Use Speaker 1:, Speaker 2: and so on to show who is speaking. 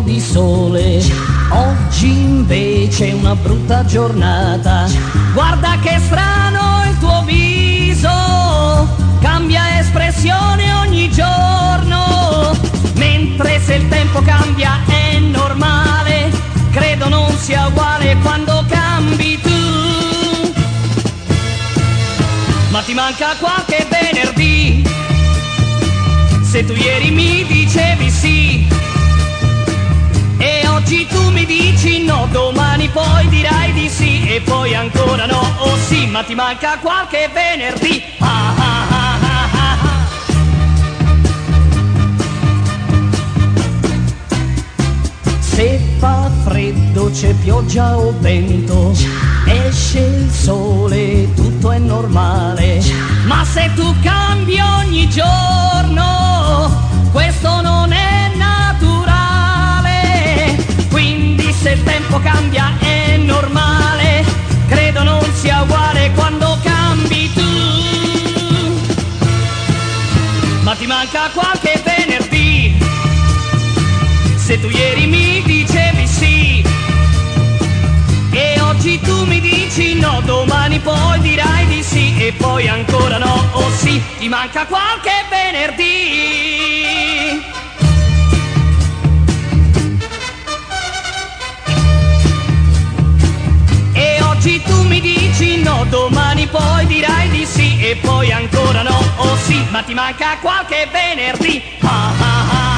Speaker 1: giorno di sole, oggi invece è una brutta giornata. Guarda che strano il tuo viso, cambia espressione ogni giorno. Mentre se il tempo cambia è normale, credo non sia uguale quando cambi tu. Ma ti manca qualche venerdì, se tu ieri mi dicevi sì e oggi tu mi dici no, domani poi dirai di sì e poi ancora no, oh sì, ma ti manca qualche venerdì. Ah, ah, ah, ah, ah. Se fa freddo, c'è pioggia o vento, esce il sole, tutto è normale. Ma se tu cambi ogni giorno, questo non è naturale. Quindi se il tempo cambia è normale, credo non sia uguale quando cambi tu. Ma ti manca qualche venerdì, se tu ieri mi dicevi sì e oggi tu mi dici no, domani poi dirai di sì e poi ancora no, oh sì, ti manca qualche venerdì. E oggi tu mi dici no, domani poi dirai di sì e poi ancora no, oh sì, ma ti manca qualche venerdì. Ah, ah, ah.